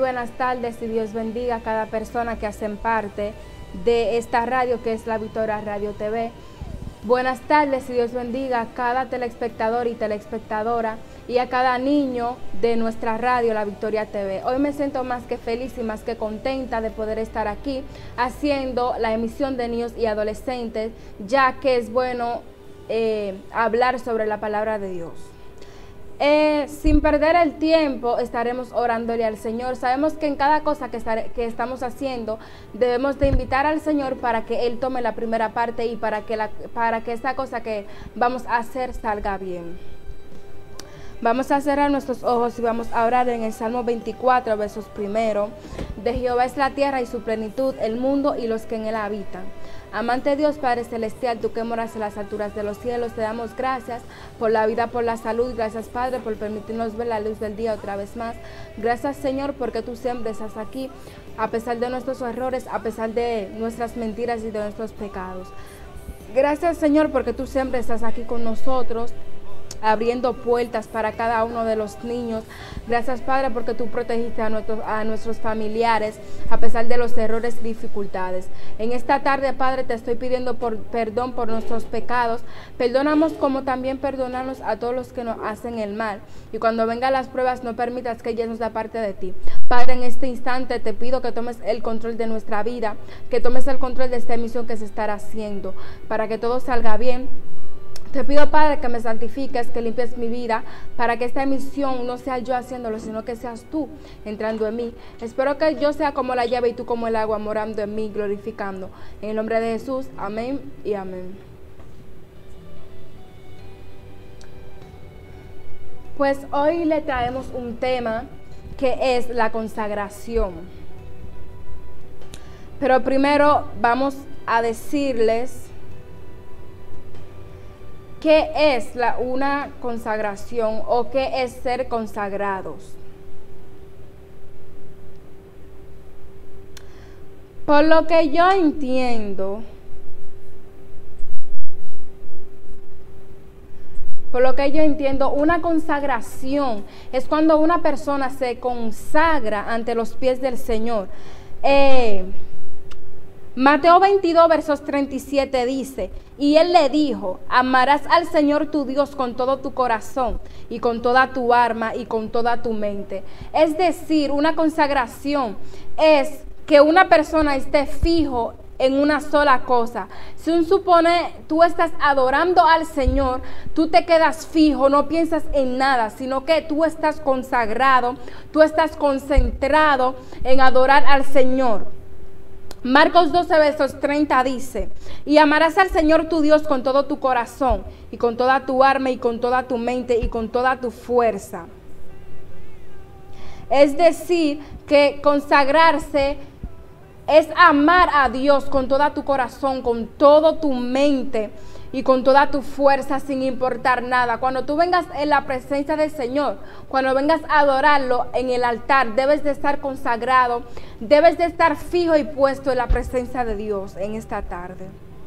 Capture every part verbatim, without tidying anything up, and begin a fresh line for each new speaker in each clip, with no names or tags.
buenas tardes y Dios bendiga a cada persona que hacen parte de esta radio que es La Victoria Radio T V. Buenas tardes y Dios bendiga a cada telespectador y telespectadora y a cada niño de nuestra radio La Victoria T V. Hoy me siento más que feliz y más que contenta de poder estar aquí haciendo la emisión de niños y adolescentes, ya que es bueno eh, hablar sobre la palabra de Dios. Eh, sin perder el tiempo estaremos orándole al Señor. Sabemos que en cada cosa que, estar, que estamos haciendo debemos de invitar al Señor para que Él tome la primera parte y para que, la, para que esta cosa que vamos a hacer salga bien. Vamos a cerrar nuestros ojos y vamos a orar en el Salmo veinticuatro, versos primero. De Jehová es la tierra y su plenitud, el mundo y los que en él habitan. Amante Dios Padre Celestial, tú que moras en las alturas de los cielos, te damos gracias por la vida, por la salud. Gracias, Padre, por permitirnos ver la luz del día otra vez más. Gracias, Señor, porque tú siempre estás aquí, a pesar de nuestros errores, a pesar de nuestras mentiras y de nuestros pecados. Gracias, Señor, porque tú siempre estás aquí con nosotros, abriendo puertas para cada uno de los niños. Gracias, Padre, porque tú protegiste a nuestros, a nuestros familiares a pesar de los errores y dificultades. En esta tarde, Padre, te estoy pidiendo por, perdón por nuestros pecados. Perdónanos como también perdonamos a todos los que nos hacen el mal. Y cuando vengan las pruebas, no permitas que ellas nos da parte de ti. Padre, en este instante te pido que tomes el control de nuestra vida, que tomes el control de esta emisión que se estará haciendo, para que todo salga bien. Te pido, Padre, que me santifiques, que limpies mi vida, para que esta emisión no sea yo haciéndolo, sino que seas tú entrando en mí. Espero que yo sea como la llave y tú como el agua, morando en mí, glorificando. En el nombre de Jesús, amén y amén. Pues hoy le traemos un tema que es la consagración. Pero primero vamos a decirles ¿qué es la, una consagración o qué es ser consagrados? Por lo que yo entiendo, por lo que yo entiendo, una consagración es cuando una persona se consagra ante los pies del Señor. Eh, Mateo veintidós, versos treinta y siete dice, y él le dijo, amarás al Señor tu Dios con todo tu corazón y con toda tu alma y con toda tu mente. Es decir, una consagración es que una persona esté fijo en una sola cosa. Si un supone tú estás adorando al Señor, tú te quedas fijo, no piensas en nada, sino que tú estás consagrado, tú estás concentrado en adorar al Señor. Marcos doce, versos treinta dice, y amarás al Señor tu Dios con todo tu corazón, y con toda tu alma, y con toda tu mente, y con toda tu fuerza. Es decir, que consagrarse es amar a Dios con toda tu corazón, con toda tu mente, y con toda tu fuerza, sin importar nada. Cuando tú vengas en la presencia del Señor, cuando vengas a adorarlo en el altar, debes de estar consagrado, debes de estar fijo y puesto en la presencia de Dios en esta tarde.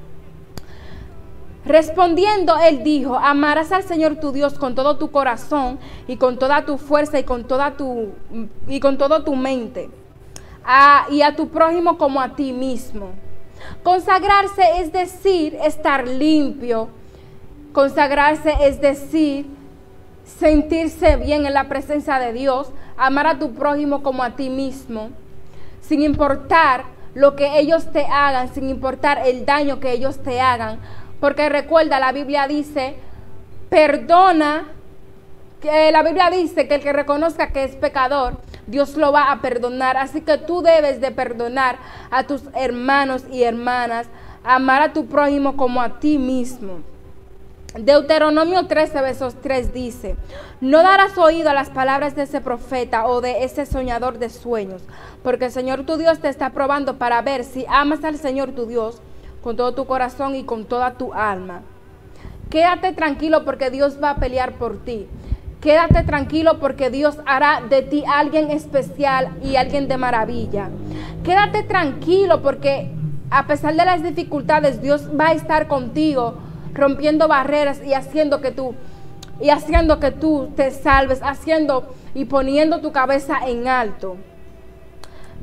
Respondiendo, él dijo, amarás al Señor tu Dios con todo tu corazón y con toda tu fuerza y con toda tu, y con toda tu mente, a, y a tu prójimo como a ti mismo. Consagrarse es decir, estar limpio. Consagrarse es decir, sentirse bien en la presencia de Dios, amar a tu prójimo como a ti mismo, sin importar lo que ellos te hagan, sin importar el daño que ellos te hagan. Porque recuerda, la Biblia dice, perdona, que la Biblia dice que el que reconozca que es pecador, Dios lo va a perdonar. Así que tú debes de perdonar a tus hermanos y hermanas, amar a tu prójimo como a ti mismo. Deuteronomio trece, versos tres dice, no darás oído a las palabras de ese profeta o de ese soñador de sueños, porque el Señor tu Dios te está probando para ver si amas al Señor tu Dios con todo tu corazón y con toda tu alma. Quédate tranquilo porque Dios va a pelear por ti. Quédate tranquilo porque Dios hará de ti alguien especial y alguien de maravilla. Quédate tranquilo porque a pesar de las dificultades, Dios va a estar contigo, rompiendo barreras y haciendo que tú, y haciendo que tú te salves, haciendo y poniendo tu cabeza en alto.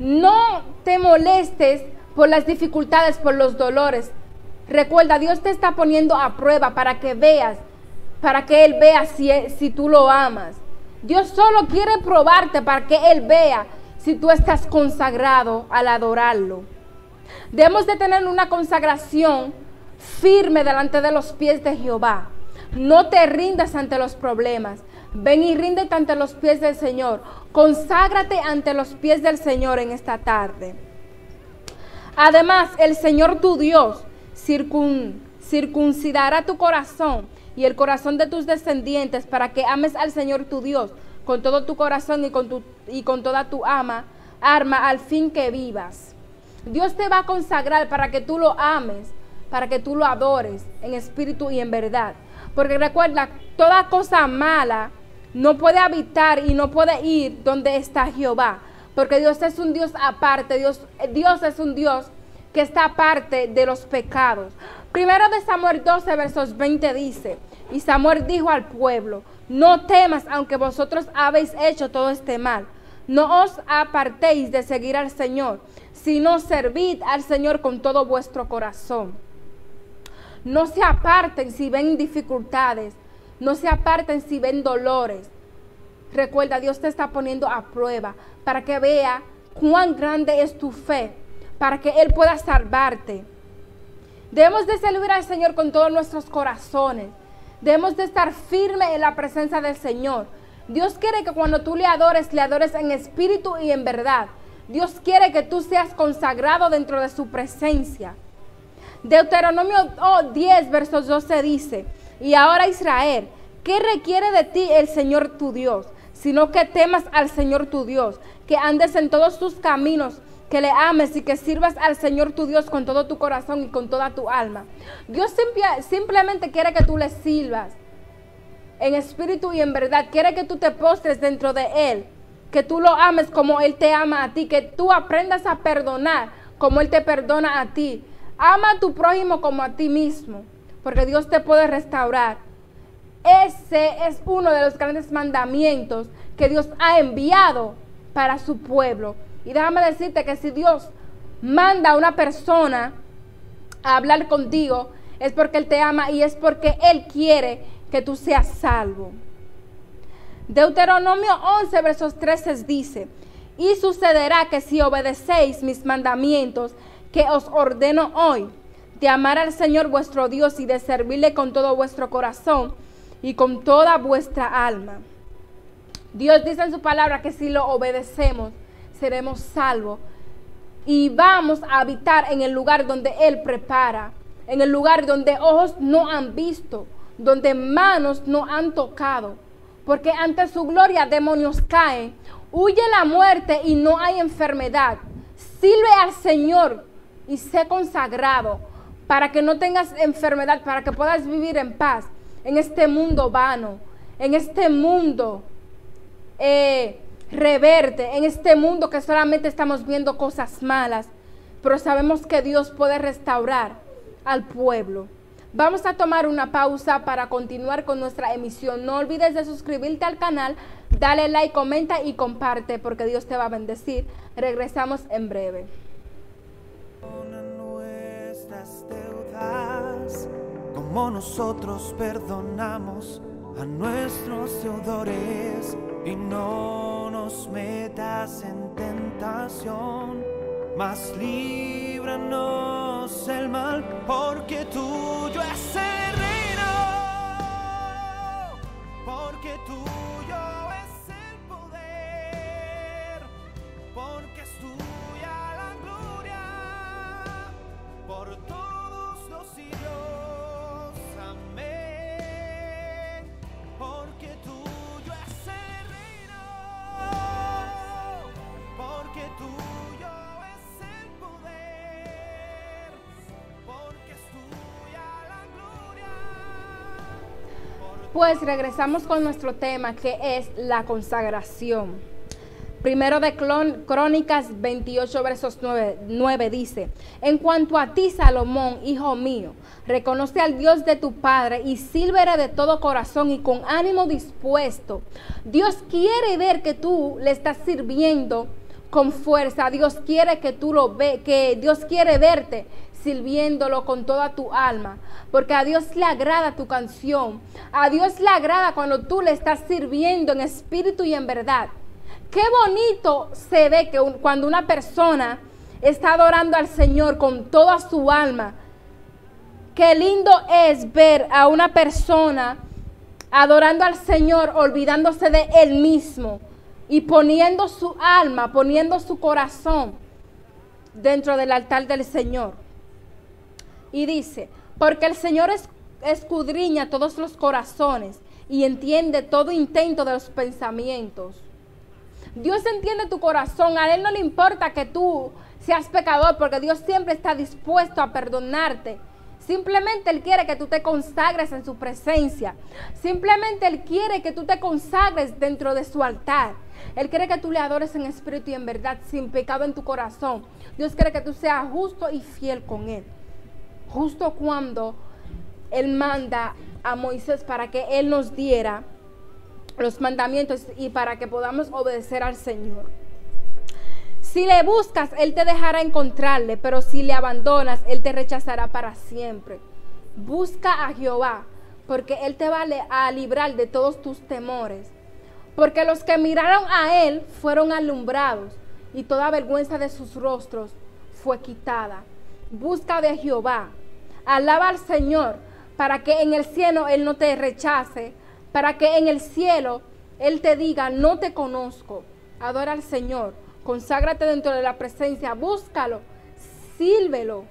No te molestes por las dificultades, por los dolores. Recuerda, Dios te está poniendo a prueba para que veas, para que Él vea si, si tú lo amas. Dios solo quiere probarte para que Él vea si tú estás consagrado al adorarlo. Debemos de tener una consagración firme delante de los pies de Jehová. No te rindas ante los problemas. Ven y ríndete ante los pies del Señor. Conságrate ante los pies del Señor en esta tarde. Además, el Señor tu Dios circun, circuncidará tu corazón y el corazón de tus descendientes para que ames al Señor tu Dios con todo tu corazón y con, tu, y con toda tu ama, arma al fin que vivas. Dios te va a consagrar para que tú lo ames, para que tú lo adores en espíritu y en verdad. Porque recuerda, toda cosa mala no puede habitar y no puede ir donde está Jehová. Porque Dios es un Dios aparte, Dios, Dios es un Dios que está aparte de los pecados. Primero de Samuel doce, versos veinte dice, y Samuel dijo al pueblo, no temas aunque vosotros habéis hecho todo este mal. No os apartéis de seguir al Señor, sino servid al Señor con todo vuestro corazón. No se aparten si ven dificultades, no se aparten si ven dolores. Recuerda, Dios te está poniendo a prueba para que vea cuán grande es tu fe, para que Él pueda salvarte. Debemos de servir al Señor con todos nuestros corazones. Debemos de estar firmes en la presencia del Señor. Dios quiere que cuando tú le adores, le adores en espíritu y en verdad. Dios quiere que tú seas consagrado dentro de su presencia. Deuteronomio diez, versos doce dice, y ahora Israel, ¿qué requiere de ti el Señor tu Dios? Sino que temas al Señor tu Dios, que andes en todos tus caminos, que le ames y que sirvas al Señor tu Dios con todo tu corazón y con toda tu alma. Dios simple, simplemente quiere que tú le sirvas en espíritu y en verdad. Quiere que tú te postres dentro de Él, que tú lo ames como Él te ama a ti, que tú aprendas a perdonar como Él te perdona a ti. Ama a tu prójimo como a ti mismo, porque Dios te puede restaurar. Ese es uno de los grandes mandamientos que Dios ha enviado para su pueblo. Y déjame decirte que si Dios manda a una persona a hablar contigo, es porque Él te ama y es porque Él quiere que tú seas salvo. Deuteronomio once, versos trece dice, y sucederá que si obedecéis mis mandamientos que os ordeno hoy, de amar al Señor vuestro Dios y de servirle con todo vuestro corazón y con toda vuestra alma. Dios dice en su palabra que si lo obedecemos, seremos salvos y vamos a habitar en el lugar donde Él prepara, en el lugar donde ojos no han visto, donde manos no han tocado, porque ante su gloria demonios caen, huye la muerte y no hay enfermedad. Sirve al Señor y sé consagrado para que no tengas enfermedad, para que puedas vivir en paz en este mundo vano, en este mundo eh, reverte, en este mundo que solamente estamos viendo cosas malas, pero sabemos que Dios puede restaurar al pueblo. Vamos a tomar una pausa para continuar con nuestra emisión. No olvides de suscribirte al canal, dale like, comenta y comparte, porque Dios te va a bendecir. Regresamos en breve.
Nuestras deudas, como nosotros perdonamos a nuestros deudores, y no nos metas en tentación, mas líbranos del mal, porque tuyo es el reino, porque tuyo es el poder, porque es tuya la gloria, por todos los siglos, amén, porque tuyo es el reino, porque tuyo
Pues regresamos con nuestro tema, que es la consagración. Primero de Crónicas veintiocho, versos nueve, nueve dice, en cuanto a ti, Salomón, hijo mío, reconoce al Dios de tu padre y sírvele de todo corazón y con ánimo dispuesto. Dios quiere ver que tú le estás sirviendo con fuerza. Dios quiere que tú lo ve, que Dios quiere verte sirviéndolo con toda tu alma, porque a Dios le agrada tu canción, a Dios le agrada cuando tú le estás sirviendo en espíritu y en verdad. Qué bonito se ve que un, cuando una persona está adorando al Señor con toda su alma. Qué lindo es ver a una persona adorando al Señor, olvidándose de Él mismo y poniendo su alma, poniendo su corazón dentro del altar del Señor. Y dice, porque el Señor es, escudriña todos los corazones y entiende todo intento de los pensamientos. Dios entiende tu corazón, a Él no le importa que tú seas pecador, porque Dios siempre está dispuesto a perdonarte. Simplemente Él quiere que tú te consagres en su presencia. Simplemente Él quiere que tú te consagres dentro de su altar. Él quiere que tú le adores en espíritu y en verdad, sin pecado en tu corazón. Dios quiere que tú seas justo y fiel con Él. Justo cuando Él manda a Moisés para que Él nos diera los mandamientos y para que podamos obedecer al Señor. Si le buscas, Él te dejará encontrarle, pero si le abandonas, Él te rechazará para siempre. Busca a Jehová, porque Él te va a librar de todos tus temores. Porque los que miraron a Él fueron alumbrados, y toda vergüenza de sus rostros fue quitada. Busca de Jehová, alaba al Señor, para que en el cielo Él no te rechace, para que en el cielo Él te diga, no te conozco. Adora al Señor, conságrate dentro de la presencia, búscalo, sírvelo.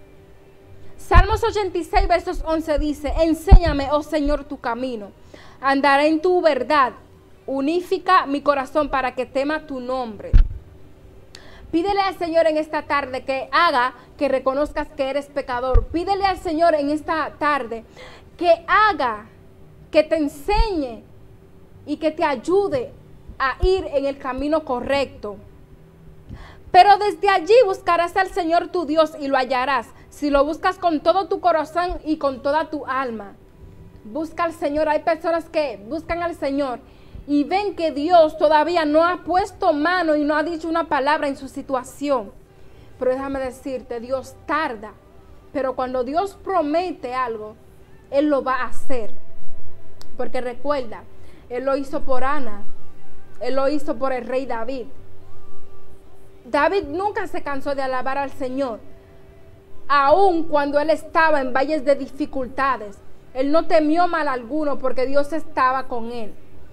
Salmos ochenta y seis, versos once dice, enséñame, oh Señor, tu camino, andaré en tu verdad, unifica mi corazón para que tema tu nombre. Pídele al Señor en esta tarde que haga que reconozcas que eres pecador. Pídele al Señor en esta tarde que haga, que te enseñe y que te ayude a ir en el camino correcto. Pero desde allí buscarás al Señor tu Dios y lo hallarás, si lo buscas con todo tu corazón y con toda tu alma. Busca al Señor. Hay personas que buscan al Señor y ven que Dios todavía no ha puesto mano y no ha dicho una palabra en su situación. Pero déjame decirte, Dios tarda. Pero cuando Dios promete algo, Él lo va a hacer. Porque recuerda, Él lo hizo por Ana. Él lo hizo por el rey David. David nunca se cansó de alabar al Señor. Aun cuando él estaba en valles de dificultades. Él no temió mal alguno porque Dios estaba con él.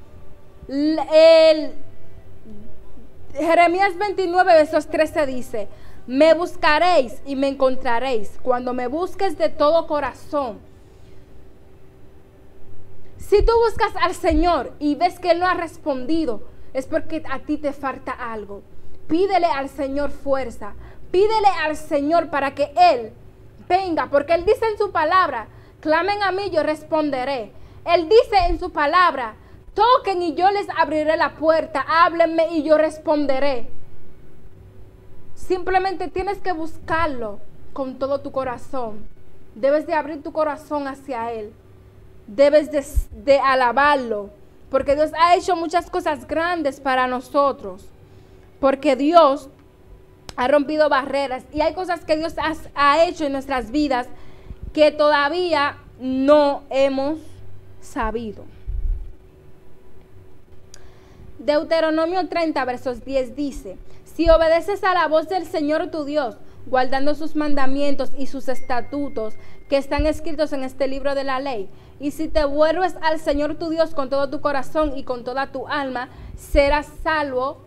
El Jeremías veintinueve, versos trece dice, me buscaréis y me encontraréis cuando me busques de todo corazón. Si tú buscas al Señor y ves que Él no ha respondido, es porque a ti te falta algo. Pídele al Señor fuerza, pídele al Señor para que Él venga, porque Él dice en su palabra, clamen a mí, yo responderé. Él dice en su palabra, toquen y yo les abriré la puerta, háblenme y yo responderé. Simplemente tienes que buscarlo con todo tu corazón. Debes de abrir tu corazón hacia Él. Debes de, de alabarlo, porque Dios ha hecho muchas cosas grandes para nosotros. Porque Dios ha rompido barreras y hay cosas que Dios ha, ha hecho en nuestras vidas que todavía no hemos sabido. Deuteronomio treinta, versos diez dice, si obedeces a la voz del Señor tu Dios, guardando sus mandamientos y sus estatutos que están escritos en este libro de la ley, y si te vuelves al Señor tu Dios con todo tu corazón y con toda tu alma, serás salvo.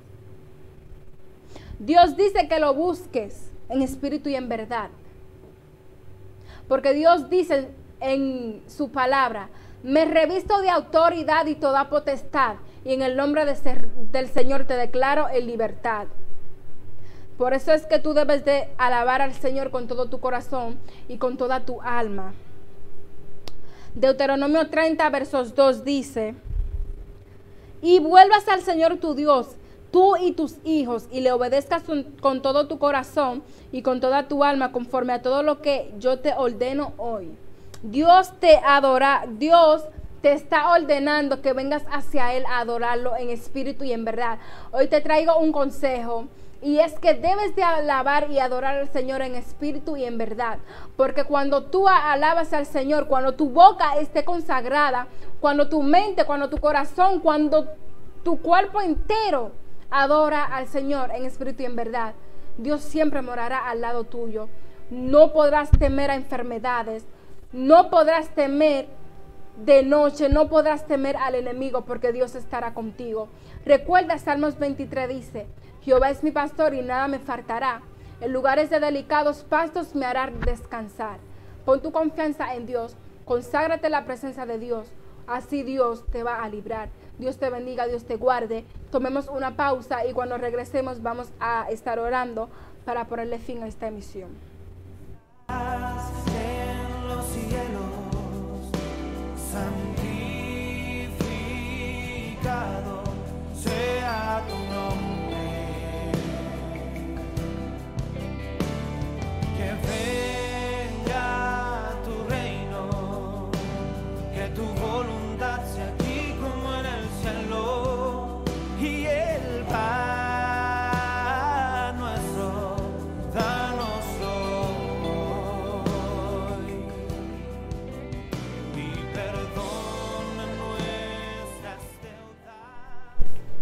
Dios dice que lo busques en espíritu y en verdad. Porque Dios dice en su palabra, me revisto de autoridad y toda potestad, y en el nombre de ser, del Señor te declaro en libertad. Por eso es que tú debes de alabar al Señor con todo tu corazón y con toda tu alma. Deuteronomio treinta, versos dos dice, y vuelvas al Señor tu Dios, tú y tus hijos, y le obedezcas con todo tu corazón y con toda tu alma, conforme a todo lo que yo te ordeno hoy. Dios te adora, Dios te está ordenando que vengas hacia Él a adorarlo en espíritu y en verdad. Hoy te traigo un consejo Y es que debes de alabar y adorar al Señor en espíritu y en verdad. Porque cuando tú alabas al Señor, cuando tu boca esté consagrada, cuando tu mente, cuando tu corazón, cuando tu cuerpo entero adora al Señor en espíritu y en verdad, Dios siempre morará al lado tuyo. No podrás temer a enfermedades, no podrás temer de noche, no podrás temer al enemigo, porque Dios estará contigo. Recuerda, Salmos veintitrés dice: Jehová es mi pastor y nada me faltará. En lugares de delicados pastos me hará descansar. Pon tu confianza en Dios, conságrate a la presencia de Dios. Así Dios te va a librar. Dios te bendiga, Dios te guarde. Tomemos una pausa y cuando regresemos vamos a estar orando para ponerle fin a esta emisión.
En los cielos, santificado sea tu nombre, que venga tu reino, que tu voluntad sea aquí como en el cielo, y el pan nuestro danos hoy, y perdona nuestras deudas.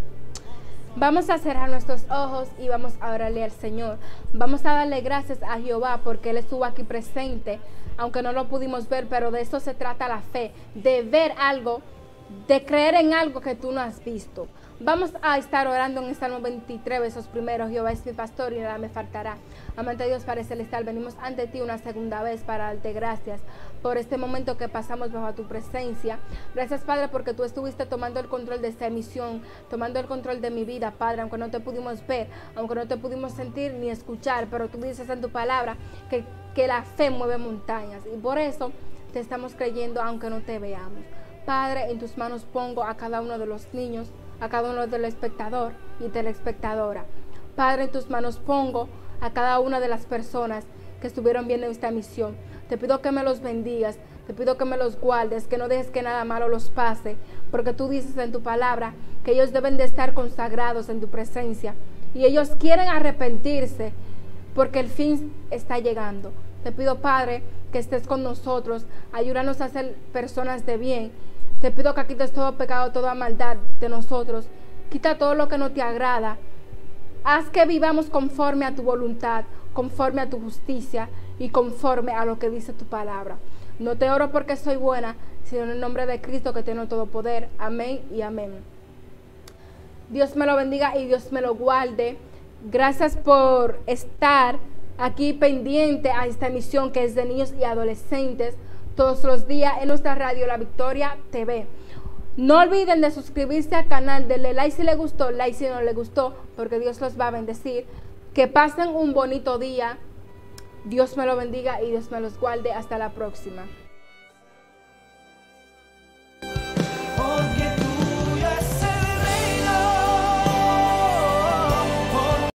Vamos a cerrar nuestros ojos y vamos a orarle al Señor. Vamos a darle gracias a Jehová porque Él estuvo aquí presente, aunque no lo pudimos ver, pero de eso se trata la fe, de ver algo, de creer en algo que tú no has visto. Vamos a estar orando en el Salmo veintitrés, versos primeros. Jehová es mi pastor y nada me faltará. Amante Dios Padre Celestial, venimos ante ti una segunda vez para darte gracias por este momento que pasamos bajo tu presencia. Gracias, Padre, porque tú estuviste tomando el control de esta emisión, tomando el control de mi vida, Padre, aunque no te pudimos ver, aunque no te pudimos sentir ni escuchar, pero tú dices en tu palabra que, que la fe mueve montañas, y por eso te estamos creyendo aunque no te veamos. Padre, en tus manos pongo a cada uno de los niños, a cada uno del espectador y telespectadora. Padre, en tus manos pongo a cada una de las personas que estuvieron viendo esta emisión. Te pido que me los bendigas, te pido que me los guardes, que no dejes que nada malo los pase, porque tú dices en tu palabra que ellos deben de estar consagrados en tu presencia y ellos quieren arrepentirse porque el fin está llegando. Te pido, Padre, que estés con nosotros, ayúdanos a ser personas de bien. Te pido que quites todo pecado, toda maldad de nosotros. Quita todo lo que no te agrada. Haz que vivamos conforme a tu voluntad, conforme a tu justicia y conforme a lo que dice tu palabra. No te oro porque soy buena, sino en el nombre de Cristo que tiene todo poder. Amén y amén. Dios me lo bendiga y Dios me lo guarde. Gracias por estar aquí pendiente a esta emisión que es de niños y adolescentes todos los días en nuestra radio La Victoria T V. No olviden de suscribirse al canal, denle like si les gustó, like si no les gustó, porque Dios los va a bendecir. Que pasen un bonito día. Dios me lo bendiga y Dios me los guarde. Hasta la próxima.